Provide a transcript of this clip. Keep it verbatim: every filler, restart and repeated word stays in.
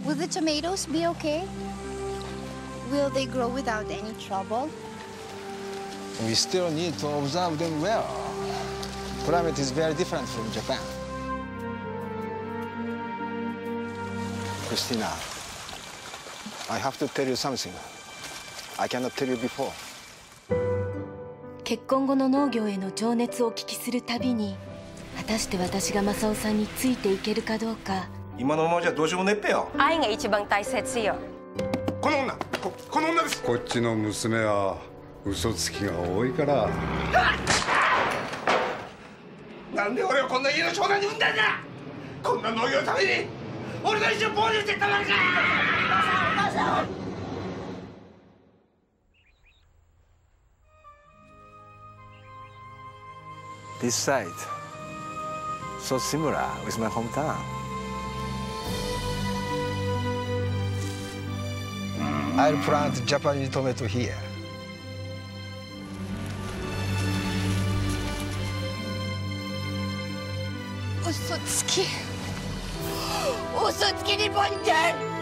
Will the tomatoes be okay? Will they grow without any trouble? We still need to observe them well. Climate is very different from Japan. Christina, I have to tell you something. I cannot tell you before. 結婚後の農業への情熱をお聞きするたびに、果たして私が正雄さんについていけるかどうか。 今のままじゃどうしようもねっぺよ。 愛が一番大切よ。 この女、こ、この女です。 こっちの娘は嘘つきが多いから。 なんで俺をこんな家の長男に産んだんだ。こんな農業のために俺の一生棒にしてたまるか。 This site, so similar with my hometown. I'll plant Japanese tomato here. 嘘つき。嘘つき日本人。